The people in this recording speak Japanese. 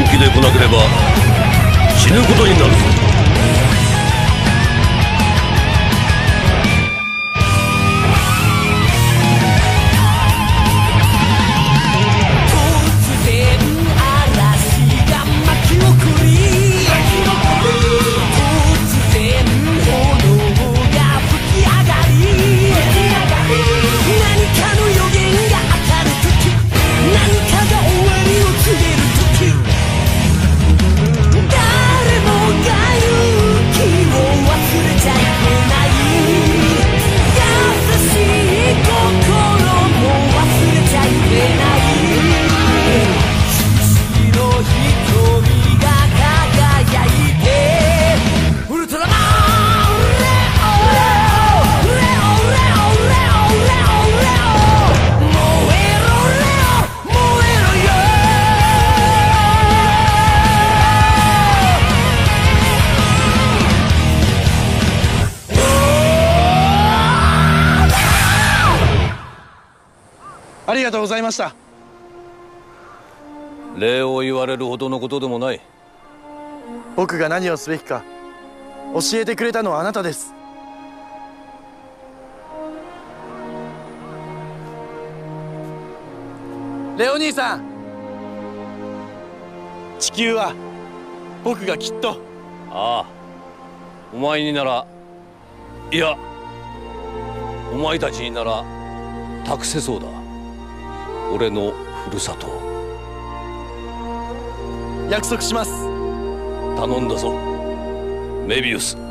気で来なければ死ぬことになるぞ。 ありがとうございました。 礼を言われるほどのことでもない。 僕が何をすべきか教えてくれたのはあなたです。レオ兄さん、地球は僕がきっと。 ああ、お前になら、いやお前たちになら託せそうだ。俺のふるさと。 約束します。 頼んだぞメビウス。